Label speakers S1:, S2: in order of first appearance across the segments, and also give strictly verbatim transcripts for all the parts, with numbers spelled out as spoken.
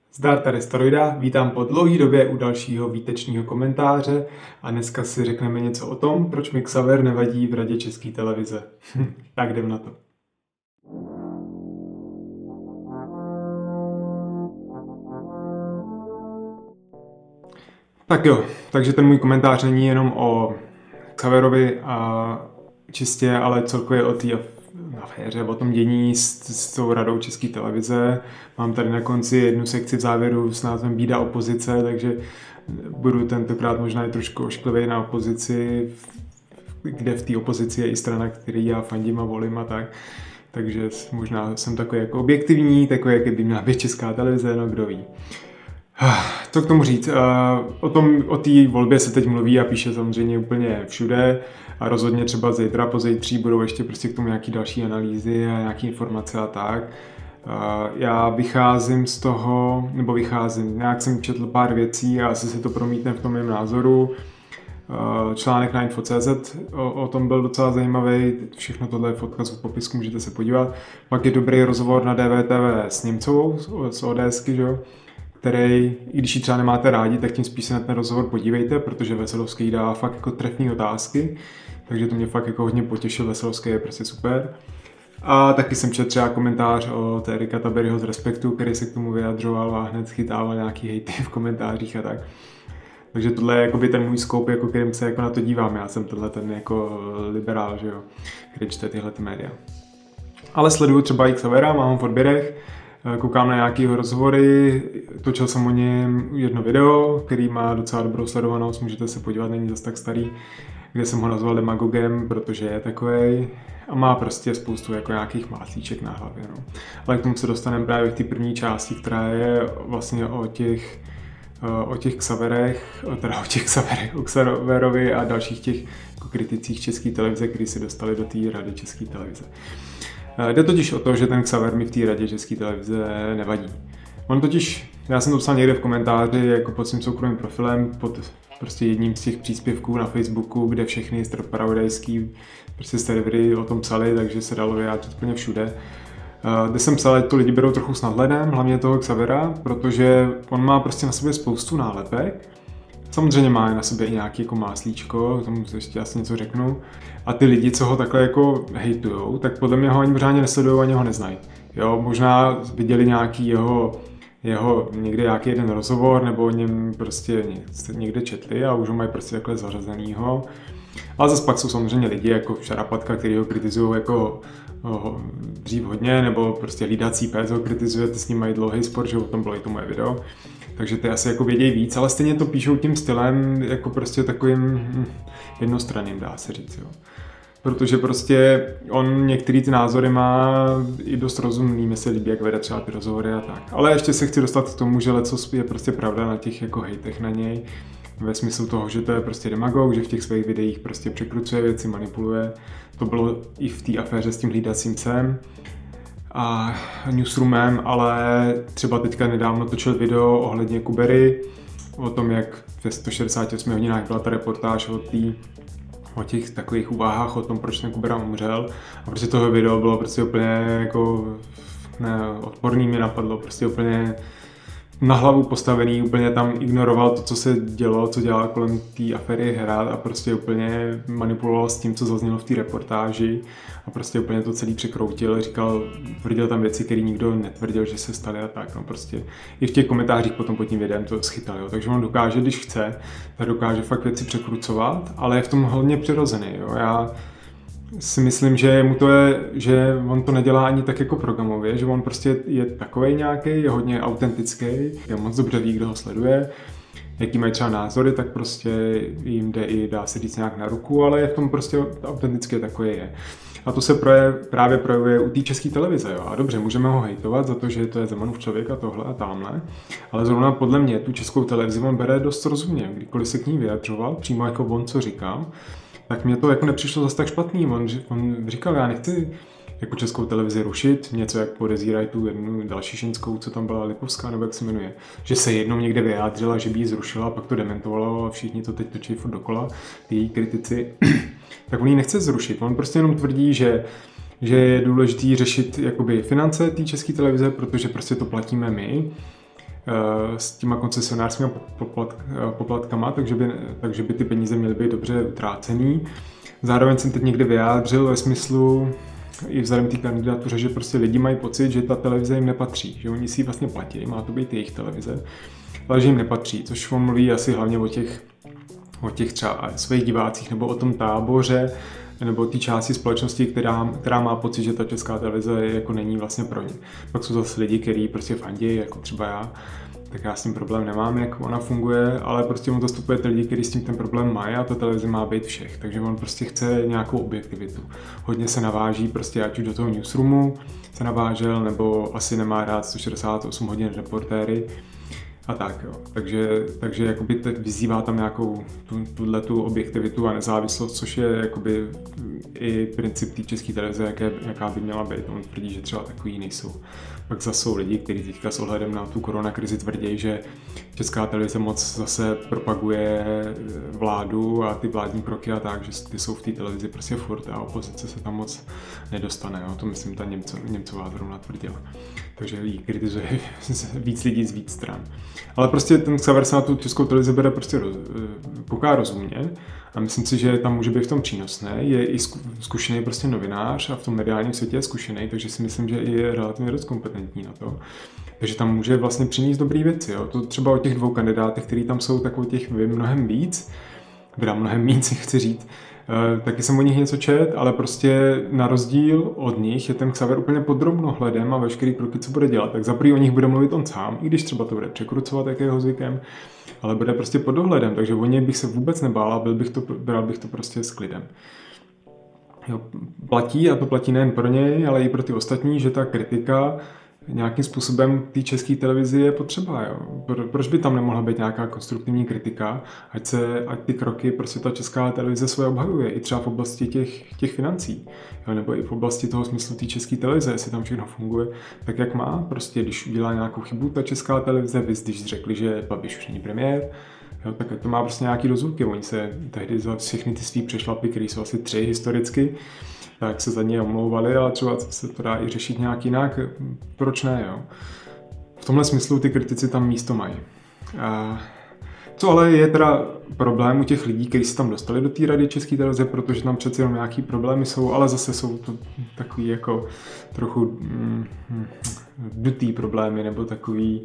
S1: Zdar, tady Staroida, vítám po dlouhé době u dalšího výtečního komentáře a dneska si řekneme něco o tom, proč mi Xaver nevadí v Radě České televize. Tak jdem na to. Tak jo, takže ten můj komentář není jenom o Xaverovi a čistě, ale celkově o té aféře, o tom dění s, s tou Radou České televize. Mám tady na konci jednu sekci v závěru s názvem Bída opozice, takže budu tentokrát možná i trošku ošklivý na opozici, kde v té opozici je i strana, který já fandím a volím a tak. Takže možná jsem takový jako objektivní, takový, jak by měla být Česká televize, no kdo ví. Co k tomu říct? O tom, o té volbě se teď mluví a píše samozřejmě úplně všude a rozhodně třeba zítra, pozítří budou ještě prostě k tomu nějaký další analýzy a nějaké informace a tak. Já vycházím z toho, nebo vycházím, nějak jsem četl pár věcí a asi si to promítne v tom mém názoru. Článek na info tečka cé zet o, o tom byl docela zajímavý, všechno tohle je v odkazu v popisku, můžete se podívat. Pak je dobrý rozhovor na D V T V s Němcovou, z ODSky, že jo? Který, i když ji třeba nemáte rádi, tak tím spíš se na ten rozhovor podívejte, protože Veselovský dá fakt jako trefné otázky, takže to mě fakt jako hodně potěšil, Veselovský je prostě super. A taky jsem četl třeba komentář od Erika Taberyho z Respektu, který se k tomu vyjadřoval a hned chytával nějaký hejty v komentářích a tak. Takže tohle je jakoby ten můj scope, jako kterým se jako na to dívám, já jsem tenhle ten jako liberál, že jo, který čte tyhle ty média. Ale sleduju třeba i Xavera, mám ho v odběrech, koukám na nějaké rozhovory, točil jsem o něm jedno video, který má docela dobrou sledovanost, můžete se podívat, není zase tak starý, kde jsem ho nazval demagogem, protože je takovej a má prostě spoustu jako nějakých máslíček na hlavě. No. Ale k tomu se dostaneme právě v té první části, která je vlastně o těch, o těch Xaverech, teda o těch Xaverech, o Xaverovi a dalších těch jako kriticích České televize, kteří se dostali do té Rady České televize. Jde totiž o to, že ten Xaver mi v té Radě České televize nevadí. On totiž, já jsem to psal někde v komentáři, jako pod svým soukromým profilem, pod prostě jedním z těch příspěvků na Facebooku, kde všechny zpravodajský prostě servery o tom psali, takže se dalo vyjádřit úplně všude. Kde jsem psal, to lidi berou trochu s nadhledem, hlavně toho Xavera, protože on má prostě na sobě spoustu nálepek. Samozřejmě má na sobě i nějaký jako máslíčko, tomu ještě asi něco řeknu. A ty lidi, co ho takhle jako hejtujou, tak podle mě ho ani pořádně nesledují, ani ho neznají. Jo, možná viděli nějaký jeho, jeho někde nějaký jeden rozhovor, nebo o něm prostě někde četli a už ho mají prostě takhle zařazenýho. Ale zase pak jsou samozřejmě lidi jako Šarapatka, který ho kritizují jako ho, dřív hodně, nebo prostě Hlídací pes ho kritizuje, ty s ním mají dlouhý spor, že o tom bylo i to moje video. Takže ty asi jako vědějí víc, ale stejně to píšou tím stylem jako prostě takovým hm, jednostranným, dá se říct, jo. Protože prostě on některý ty názory má i dost rozumný, mi se líbí, jak vede třeba ty rozhovory a tak. Ale ještě se chci dostat k tomu, že lecos je prostě pravda na těch jako hejtech na něj. Ve smyslu toho, že to je prostě demagog, že v těch svých videích prostě překrucuje věci, manipuluje. To bylo i v té aféře s tím Hlídacím psem a newsroomem, ale třeba teďka nedávno točil video ohledně Kubery, o tom, jak ve sto šedesáti osmi hodinách byla ta reportáž o, tý, o těch takových úvahách o tom, proč ten Kubera umřel. A prostě toho video bylo prostě úplně jako ne, odporný, mi napadlo, prostě úplně na hlavu postavený, úplně tam ignoroval to, co se dělo, co dělal kolem té aféry Hrad a prostě úplně manipuloval s tím, co zaznělo v té reportáži a prostě úplně to celý překroutil, říkal, tvrdil tam věci, které nikdo netvrdil, že se staly a tak, no prostě i v těch komentářích potom pod tím videem to schytal, jo. Takže on dokáže, když chce, tak dokáže fakt věci překrucovat, ale je v tom hodně přirozený, jo. Já si myslím, že mu to je, že on to nedělá ani tak jako programově, že on prostě je takovej nějaký, je hodně autentický, je moc dobře ví, kdo ho sleduje, jaký mají třeba názory, tak prostě jim jde i, dá se říct, nějak na ruku, ale je v tom prostě autenticky takový je. A to se projev, právě projevuje u té České televize, jo. A dobře, můžeme ho hejtovat za to, že to je Zemanův člověk a tohle a tamhle, ale zrovna podle mě tu Českou televizi on bere dost rozumně, kdykoliv se k ní vyjadřoval, přímo jako on, co říkal, tak mě to jako nepřišlo zase tak špatný. On, on říkal, já nechci jako Českou televizi rušit, něco jak podezírají tu jednu další ženskou, co tam byla, Lipovská, nebo jak se jmenuje, že se jednou někde vyjádřila, že by ji zrušila, pak to dementovalo a všichni to teď točí furt dokola, ty její kritici. Tak on ji nechce zrušit, on prostě jenom tvrdí, že, že je důležitý řešit jakoby finance té České televize, protože prostě to platíme my. s těma koncesionářskými poplatkama, takže by, takže by ty peníze měly být dobře utrácený. Zároveň jsem teď někde vyjádřil ve smyslu, i vzhledem té kandidatuře, že prostě lidi mají pocit, že ta televize jim nepatří, že oni si ji vlastně platí, má to být jejich televize, ale že jim nepatří, což on mluví asi hlavně o těch, o těch třeba svých divácích nebo o tom táboře, nebo té části společnosti, která, která má pocit, že ta česká televize jako není vlastně pro ně. Pak jsou zase lidi, kteří prostě fandí, jako třeba já, tak já s tím problém nemám, jak ona funguje, ale prostě on zastupuje ty lidi, kteří s tím ten problém mají a ta televize má být všech, takže on prostě chce nějakou objektivitu. Hodně se naváží prostě ať už do toho newsroomu se navážel, nebo asi nemá rád sto šedesát osm hodin reportéry a tak jo. Takže, takže jakoby teď vyzývá tam nějakou tu, tuhletu objektivitu a nezávislost, což je jakoby i princip té české televize, jaké, jaká by měla být. On tvrdí, že třeba takový nejsou. Pak zase jsou lidi, kteří teďka s ohledem na tu koronakrizi tvrdí, že česká televize moc zase propaguje vládu a ty vládní kroky a tak, že ty jsou v té televizi prostě furt a opozice se tam moc nedostane. Jo. To myslím, ta Němco, Němcová zrovna tvrdila. Takže ji kritizuje víc lidí z víc stran. Ale prostě ten Xaver se na tu českou televizi bere prostě roz, kouká rozumně a myslím si, že tam může být v tom přínosný. Je i zkušený prostě novinář a v tom mediálním světě je zkušený, takže si myslím, že je relativně dost kompetentní na to. Takže tam může vlastně přinést dobrý věci. Jo. To třeba o těch dvou kandidátech, kteří tam jsou, tak o těch vím mnohem víc, teda mnohem víc, chci říct. Uh, taky jsem o nich něco čet, ale prostě na rozdíl od nich je ten Xaver úplně pod drobnohledem a veškerý kroky, co bude dělat. Tak za prvý o nich bude mluvit on sám, i když třeba to bude překrucovat, jak je jeho zvykem, ale bude prostě pod dohledem, takže o něj bych se vůbec nebál a byl bych to, bral bych to prostě s klidem. Jo, platí, a to platí nejen pro něj, ale i pro ty ostatní, že ta kritika nějakým způsobem té české televizi je potřeba. Jo. Proč by tam nemohla být nějaká konstruktivní kritika, ať, se, ať ty kroky prostě ta česká televize svoje obhajuje, i třeba v oblasti těch, těch financí, jo, nebo i v oblasti toho smyslu té české televize, jestli tam všechno funguje tak, jak má. Prostě když udělá nějakou chybu ta česká televize, vy když řekli, že Babiš už není premiér, jo, tak to má prostě nějaký rozůvky. Oni se tehdy za všechny ty svý přešlapy, které jsou asi tři historicky, tak se za ně omlouvali, ale třeba se to dá i řešit nějak jinak. Proč ne, jo? V tomhle smyslu ty kritici tam místo mají. A co ale je teda problém u těch lidí, kteří se tam dostali do té rady České televize, protože tam přeci jenom nějaký problémy jsou, ale zase jsou to takový jako trochu mm, dutý problémy, nebo takový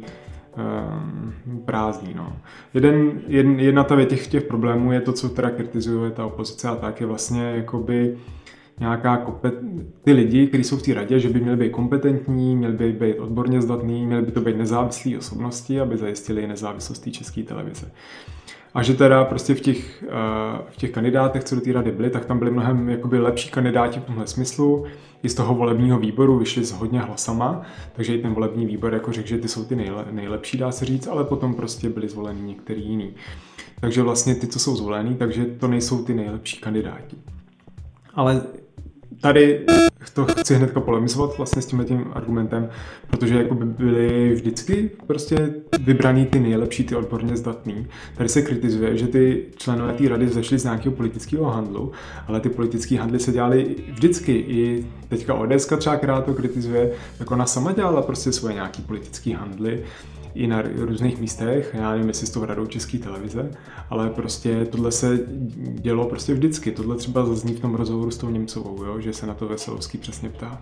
S1: um, prázdný, no. Jeden, jeden, jedna ta těch, těch problémů je to, co teda kritizuje ta opozice a tak je vlastně jakoby nějaká kompet... ty lidi, kteří jsou v té radě, že by měli být kompetentní, měli by být odborně zdatní, měli by to být nezávislí osobnosti, aby zajistili nezávislost té české televize. A že teda prostě v těch, v těch kandidátech, co do té rady byli, tak tam byli mnohem jakoby lepší kandidáti v tomhle smyslu. I z toho volebního výboru vyšli s hodně hlasama, takže i ten volební výbor jako řekl, že ty jsou ty nejle, nejlepší, dá se říct, ale potom prostě byli zvoleni některý jiný. Takže vlastně ty, co jsou zvolení, takže to nejsou ty nejlepší kandidáti. Ale tady to chci hnedka polemizovat vlastně s tímhle tím argumentem, protože jako by byly vždycky prostě vybraný ty nejlepší, ty odborně zdatný. Tady se kritizuje, že ty členové té rady vzešli z nějakého politického handlu, ale ty politické handly se dělaly vždycky. I teďka O D S třeba, která to kritizuje, tak ona sama dělala prostě svoje nějaký politické handly i na různých místech, já nevím, jestli s tou radou České televize, ale prostě tohle se dělo prostě vždycky. Tohle třeba zazní v tom rozhovoru s tou Němcovou, jo? Že se na to Veselovský přesně ptá.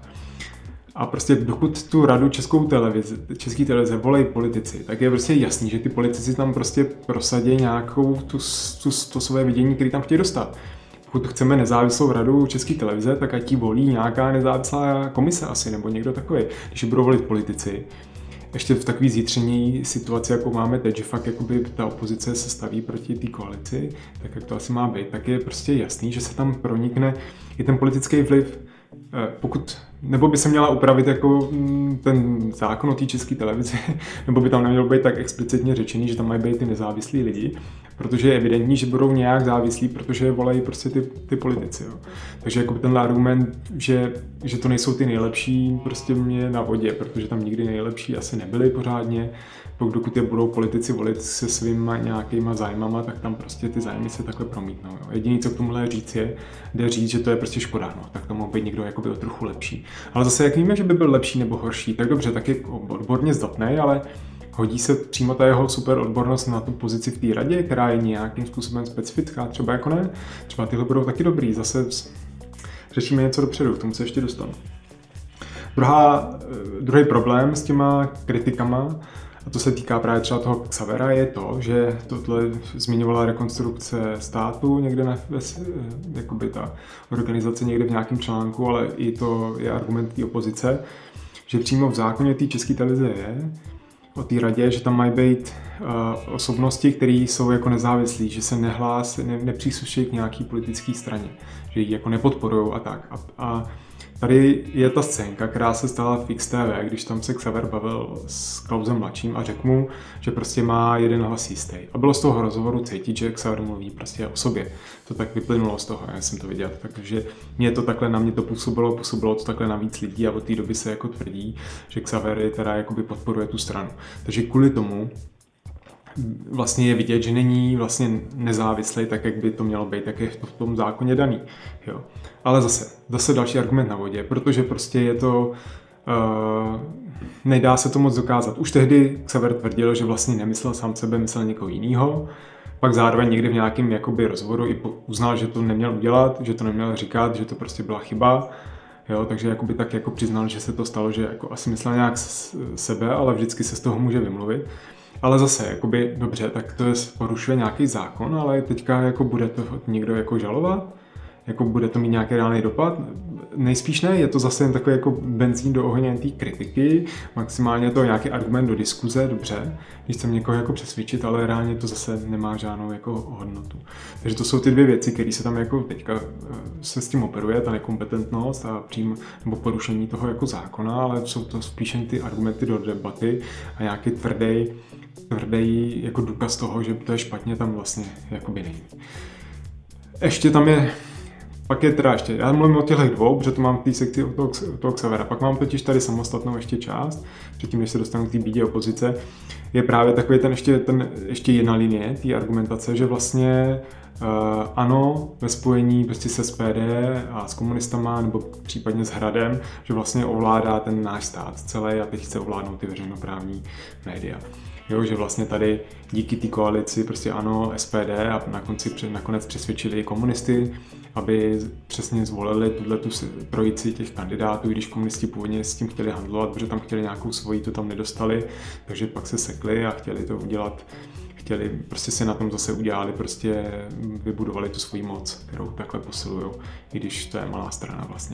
S1: A prostě dokud tu radu Českou televize, České televize volají politici, tak je prostě jasný, že ty politici tam prostě prosadí nějakou tu, tu, to své vidění, který tam chtějí dostat. Pokud chceme nezávislou radu České televize, tak ať ji volí nějaká nezávislá komise asi, nebo někdo takový. Když budou volit politici, ještě v takové zítření situaci, jako máme teď, že fakt jakoby ta opozice se staví proti té koalici, tak jak to asi má být, tak je prostě jasný, že se tam pronikne i ten politický vliv. Pokud, nebo by se měla upravit jako ten zákon o té České televizi, nebo by tam nemělo být tak explicitně řečený, že tam mají být ty nezávislí lidi, protože je evidentní, že budou nějak závislí, protože je volají prostě ty, ty politici. Jo. Takže jako ten argument, že, že to nejsou ty nejlepší, prostě mě na vodě, protože tam nikdy nejlepší asi nebyli pořádně. Dokud je budou politici volit se svýma nějakýma zájmama, tak tam prostě ty zájmy se takhle promítnou. Jo. Jediné, co k tomuhle říct je, jde říct, že to je prostě škoda, no, tak to mohl být někdo jakoby o trochu lepší. Ale zase jak víme, že by byl lepší nebo horší, tak dobře, tak je odborně zdatný, ale hodí se přímo ta jeho super odbornost na tu pozici v té radě, která je nějakým způsobem specifická, třeba jako ne, třeba tyhle budou taky dobrý, zase řešíme něco dopředu, k tomu se ještě dostanu. Druhá, druhý problém s těma kritikama, a to se týká právě třeba toho Xavera, je to, že tohle zmiňovala Rekonstrukce státu někde na, jakoby ta organizace někde v nějakém článku, ale i to je argument té opozice, že přímo v zákoně té České televize je o té radě, že tam mají být uh, osobnosti, které jsou jako nezávislí, že se nehlásí, ne, nepřísluší k nějaký politické straně, že ji jako nepodporují a tak. A, a tady je ta scénka, která se stala v X T V, když tam se Xaver bavil s Klausem mladším a řekl mu, že prostě má jeden hlas jistý. A bylo z toho rozhovoru cítit, že Xaver mluví prostě o sobě. To tak vyplynulo z toho, já jsem to viděl. Takže mě to takhle, na mě to působilo, působilo to takhle na víc lidí a od té doby se jako tvrdí, že Xaver je teda jakoby podporuje tu stranu. Takže kvůli tomu vlastně je vidět, že není vlastně nezávislý tak, jak by to mělo být, tak je to v tom zákoně daný. Jo. Ale zase, zase další argument na vodě, protože prostě je to, uh, nedá se to moc dokázat. Už tehdy Xaver tvrdil, že vlastně nemyslel sám sebe, myslel někoho jiného. Pak zároveň někdy v nějakém jakoby rozhovoru i uznal, že to neměl udělat, že to neměl říkat, že to prostě byla chyba. Jo, takže jakoby tak jako přiznal, že se to stalo, že jako asi myslel nějak sebe, ale vždycky se z toho může vymluvit. Ale zase, jakoby, dobře, tak to je, porušuje nějaký zákon, ale teďka jako bude to někdo jako žalovat, jako bude to mít nějaký reálný dopad. Nejspíš ne, je to zase jen takový jako benzín do ohně té kritiky, maximálně to nějaký argument do diskuze, dobře, když chcem někoho jako přesvědčit, ale reálně to zase nemá žádnou jako hodnotu. Takže to jsou ty dvě věci, které se tam jako teďka se s tím operuje, ta nekompetentnost a přím, nebo porušení toho jako zákona, ale jsou to spíše ty argumenty do debaty a nějaký tvrdý, tvrdý jako důkaz toho, že to je špatně, tam vlastně jakoby není. Ještě tam je Pak je teda ještě, já mluvím o těchto dvou, protože to mám v té sekci od toho, toho Xavera. Pak mám totiž tady samostatnou ještě část, předtím, než se dostanu k té bídě opozice, je právě takový ten ještě, ten, ještě jedna linie té argumentace, že vlastně uh, ANO ve spojení prostě se S P D a s komunistama nebo případně s Hradem, že vlastně ovládá ten náš stát celý a teď chce ovládnout ty veřejnoprávní média. Jo, že vlastně tady díky té koalici prostě ANO, S P D a na konci, nakonec přesvědčili i komunisty, aby přesně zvolili tuhletu trojici těch kandidátů, když komunisti původně s tím chtěli handlovat, protože tam chtěli nějakou svoji, to tam nedostali, takže pak se sekli a chtěli to udělat, chtěli, prostě se na tom zase udělali, prostě vybudovali tu svoji moc, kterou takhle posilujou, i když to je malá strana vlastně.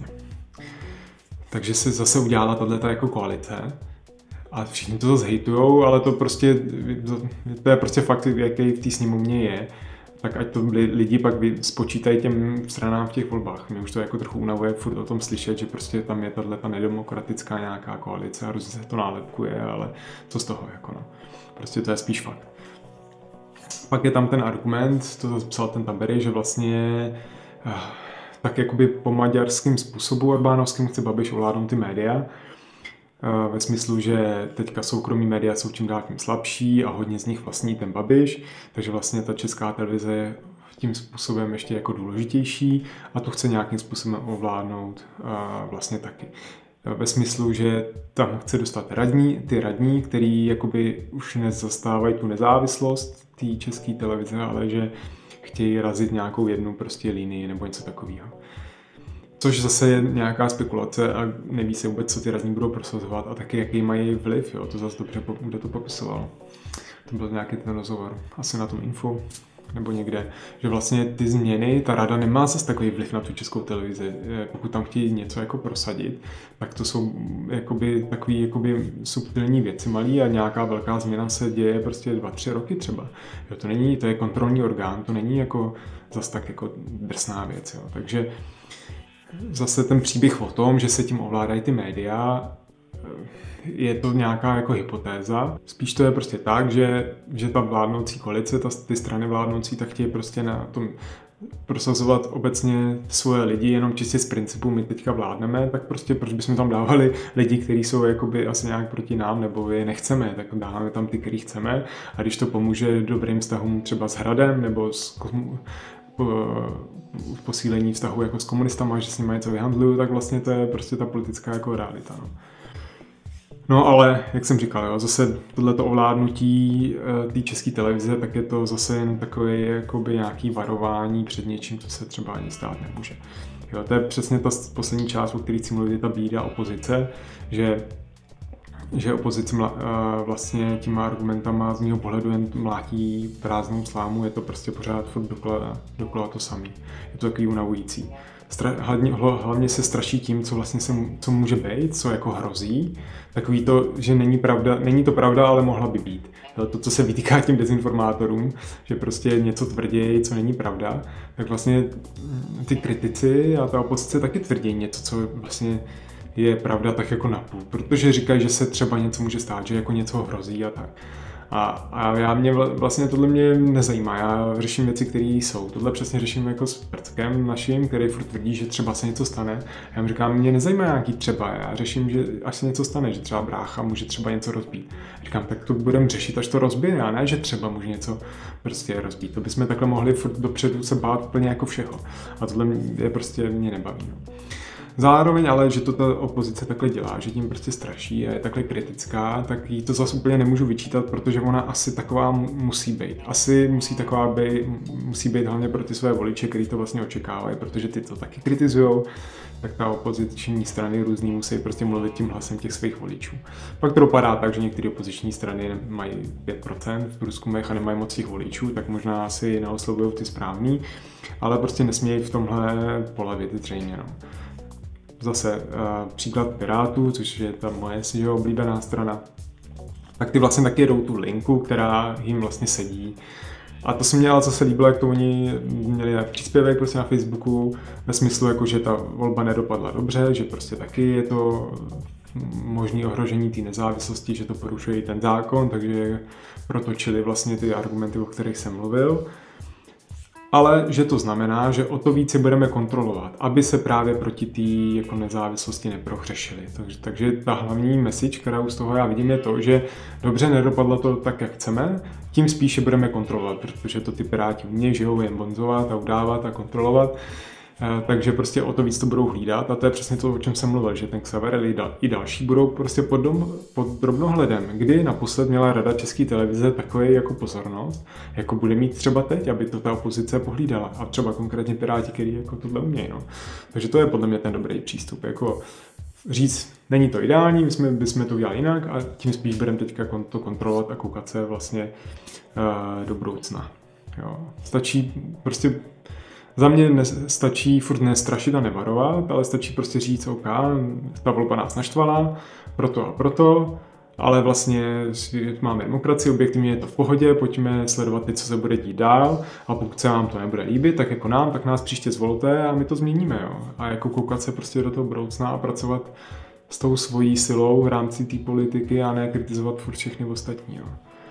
S1: Takže se zase udělala tato jako koalice. A všichni to zase hejtujou, ale to prostě, to je prostě fakt, jaký v té sněmovně je. Tak ať to lidi pak spočítají těm stranám v těch volbách. Mě už to jako trochu unavuje furt o tom slyšet, že prostě tam je tato nedemokratická nějaká koalice a různě se to nálepkuje, ale co z toho jako no. Prostě to je spíš fakt. Pak je tam ten argument, to psal ten Tabery, že vlastně tak jakoby po maďarském způsobu Orbánovským chce Babiš ovládnout ty média. Ve smyslu, že teďka soukromí média jsou čím dál tím slabší a hodně z nich vlastní ten Babiš, takže vlastně ta Česká televize je tím způsobem ještě jako důležitější a to chce nějakým způsobem ovládnout vlastně taky. Ve smyslu, že tam chce dostat radní, ty radní, který jakoby už nezastávají tu nezávislost té České televize, ale že chtějí razit nějakou jednu prostě linii nebo něco takového. Což zase je nějaká spekulace a neví se vůbec, co ty radní budou prosazovat a taky jaký mají vliv, jo, to zase dobře, kdo to popisoval. To byl nějaký ten rozhovor, asi na tom info nebo někde, že vlastně ty změny, ta rada nemá zase takový vliv na tu Českou televizi. Pokud tam chtějí něco jako prosadit, tak to jsou jakoby takový jakoby subtilní věci malý a nějaká velká změna se děje prostě dva, tři roky třeba. Jo, to není, to je kontrolní orgán, to není jako zase tak jako drsná věc, jo. Takže zase ten příběh o tom, že se tím ovládají ty média, je to nějaká jako hypotéza. Spíš to je prostě tak, že, že ta vládnoucí koalice, ta, ty strany vládnoucí, tak chtějí prostě na tom prosazovat obecně svoje lidi jenom čistě z principu, my teďka vládneme, tak prostě proč bychom tam dávali lidi, kteří jsou jakoby asi nějak proti nám, nebo je nechceme, tak dáváme tam ty, který chceme a když to pomůže dobrým vztahům třeba s Hradem nebo s v posílení vztahu jako s komunistama, že s nimi něco vyhandluju, tak vlastně to je prostě ta politická jako realita. No. No ale, jak jsem říkal, jo, zase tohleto ovládnutí e, té české televize, tak je to zase jen takové jakoby nějaký varování před něčím, co se třeba ani stát nemůže. Jo, to je přesně ta poslední část, o které chci mluvit, je ta bída opozice, že že opozice mla, vlastně těma argumentama z mého pohledu jen mlátí prázdnou slámu, je to prostě pořád furt dokola, dokola to samý. Je to takový unavující. Stra, hlavně, hlavně se straší tím, co vlastně se, co může být, co jako hrozí. Takový to, že není pravda, není to pravda, ale mohla by být. To, co se vytýká těm dezinformátorům, že prostě něco tvrdí, co není pravda, tak vlastně ty kritici a ta opozice taky tvrdí něco, co vlastně je pravda tak jako napůl, protože říkají, že se třeba něco může stát, že jako něco hrozí a tak. A, a já mě vlastně tohle mě nezajímá, já řeším věci, které jsou. Tohle přesně řeším jako s prckem naším, který furt tvrdí, že třeba se něco stane. Já mu říkám, mě nezajímá nějaký třeba, já řeším, že až se něco stane, že třeba brácha může třeba něco rozbít. Říkám, tak to budeme řešit, až to rozbije, a ne, že třeba může něco prostě rozbít. To bychom takhle mohli furt dopředu se bát úplně jako všeho. A tohle mě prostě mě nebaví. No. Zároveň ale, že to ta opozice takhle dělá, že tím prostě straší a je takhle kritická, tak jí to zase úplně nemůžu vyčítat, protože ona asi taková musí být. Asi musí taková být, musí být hlavně pro ty své voliče, kteří to vlastně očekávají, protože ty to taky kritizujou, tak ta opoziční strany různý musí prostě mluvit tím hlasem těch svých voličů. Pak to dopadá tak, že některé opoziční strany mají pět procent v průzkumech a nemají moc těch voličů, tak možná asi neoslovují ty správný, ale prostě nesmějí v tomhle polevit zřejmě. No. Zase uh, příklad Pirátů, což je ta moje si oblíbená strana, tak ty vlastně taky jedou tu linku, která jim vlastně sedí. A to se mě ale zase líbilo, jak to oni měli příspěvek prostě na Facebooku ve smyslu, jako, že ta volba nedopadla dobře, že prostě taky je to možný ohrožení té nezávislosti, že to porušuje ten zákon, takže protočili vlastně ty argumenty, o kterých jsem mluvil. Ale že to znamená, že o to více budeme kontrolovat, aby se právě proti té jako nezávislosti neprohřešili. Takže, takže ta hlavní message, kterou z toho já vidím, je to, že dobře, nedopadlo to tak, jak chceme, tím spíše budeme kontrolovat, protože to ty Piráti umějí, že ho jen bonzovat a udávat a kontrolovat. Takže prostě o to víc to budou hlídat a to je přesně to, o čem jsem mluvil, že ten Xaver i další budou prostě pod, dom, pod drobnohledem. Kdy naposled měla Rada České televize takový jako pozornost, jako bude mít třeba teď, aby to ta opozice pohlídala a třeba konkrétně Piráti, který jako tohle umějí. No. Takže to je podle mě ten dobrý přístup, jako říct, není to ideální, my jsme, bychom to udělali jinak a tím spíš budeme teďka to kontrolovat a koukat se vlastně uh, do budoucna. Jo. Stačí prostě Za mě stačí furt nestrašit a nevarovat, ale stačí prostě říct, OK, ta volba nás naštvala, proto a proto, ale vlastně máme demokracii, objektivně je to v pohodě, pojďme sledovat teď, co se bude dít dál a pokud se vám to nebude líbit, tak jako nám, tak nás příště zvolte a my to změníme. Jo. A jako koukat se prostě do toho budoucna a pracovat s tou svojí silou v rámci té politiky a ne kritizovat furt všechny ostatní. Jo.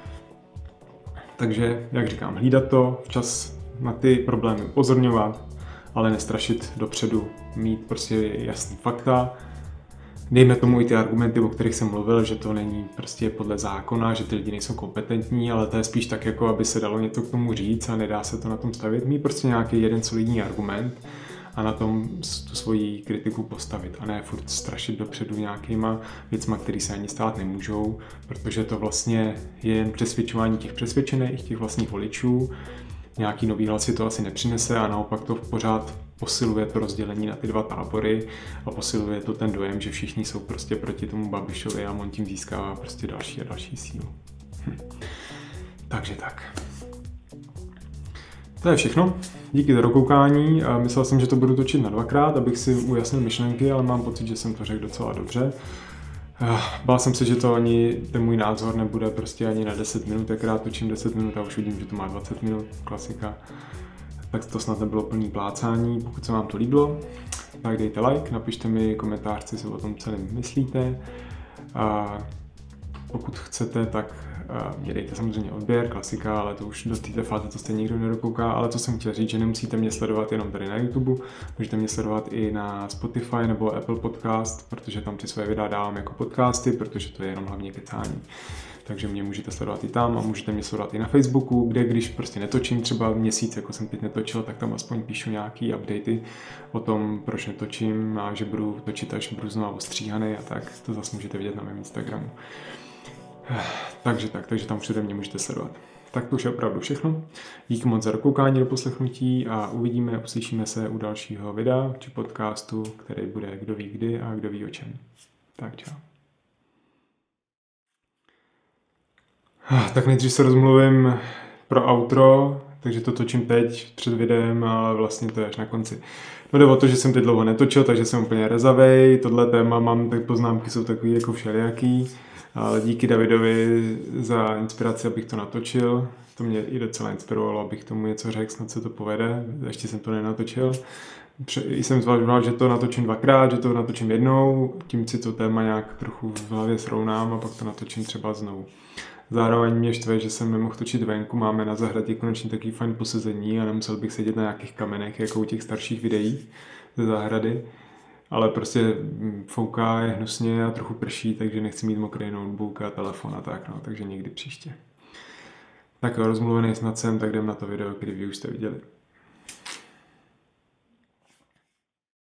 S1: Takže, jak říkám, hlídat to včas, na ty problémy upozorňovat, ale nestrašit dopředu, mít prostě jasný fakta. Dejme tomu i ty argumenty, o kterých jsem mluvil, že to není prostě podle zákona, že ty lidi nejsou kompetentní, ale to je spíš tak, jako aby se dalo něco k tomu říct a nedá se to na tom stavit. Mít prostě nějaký jeden solidní argument a na tom tu svoji kritiku postavit a ne furt strašit dopředu nějakýma věcma, které se ani stát nemůžou, protože to vlastně je jen přesvědčování těch přesvědčených, těch vlastních voličů. Nějaký nový hlasy to asi nepřinese a naopak to pořád posiluje to rozdělení na ty dva tábory a posiluje to ten dojem, že všichni jsou prostě proti tomu Babišovi a on tím získává prostě další a další sílu. Hm. Takže tak. To je všechno. Díky za dokoukání. Myslel jsem, že to budu točit na dvakrát, abych si ujasnil myšlenky, ale mám pocit, že jsem to řekl docela dobře. Bál jsem se, že to ani ten můj názor nebude prostě ani na deset minut, jak rád točím deset minut a už vidím, že to má dvacet minut, klasika. Tak to snad nebylo plný plácání. Pokud se vám to líbilo, tak dejte like, napište mi komentář, co si o tom celém myslíte. A Pokud chcete, tak mě dejte samozřejmě odběr, klasika, ale to už do této fáze to stejně nikdo nedokouká, ale co jsem chtěl říct, že nemusíte mě sledovat jenom tady na YouTube, můžete mě sledovat i na Spotify nebo Apple Podcast, protože tam ty své videa dávám jako podcasty, protože to je jenom hlavně kecání. Takže mě můžete sledovat i tam a můžete mě sledovat i na Facebooku, kde když prostě netočím třeba měsíc, jako jsem teď netočil, tak tam aspoň píšu nějaký updaty o tom, proč netočím a že budu točit, až budu znovu ostříhaný a tak. To zase můžete vidět na mém Instagramu. Takže tak, takže tam všude mě můžete sledovat. Tak to už je opravdu všechno. Díky moc za dokoukání do poslechnutí a uvidíme, uslyšíme se u dalšího videa či podcastu, který bude kdo ví kdy a kdo ví o čem. Tak čau. Tak nejdřív se rozmluvím pro outro, takže to točím teď před videem, ale vlastně to je až na konci. No jde o to, že jsem teď dlouho netočil, takže jsem úplně rezavej, tohle téma mám, tak poznámky jsou takový jako všelijaký, ale díky Davidovi za inspiraci, abych to natočil. To mě i docela inspirovalo, abych tomu něco řekl, snad se to povede, ještě jsem to nenatočil. Jsem zvažoval, že to natočím dvakrát, že to natočím jednou, tím si to téma nějak trochu v hlavě srovnám a pak to natočím třeba znovu. Zároveň mě štve, že jsem nemohl točit venku, máme na zahradě konečně takový fajn posezení a nemusel bych sedět na nějakých kamenech, jako u těch starších videí ze zahrady. Ale prostě fouká, je hnusně a trochu prší, takže nechci mít mokrý notebook a telefon a tak, no, takže někdy příště. Tak rozmluvený snad jsem, tak jdem na to video, který vy už jste viděli.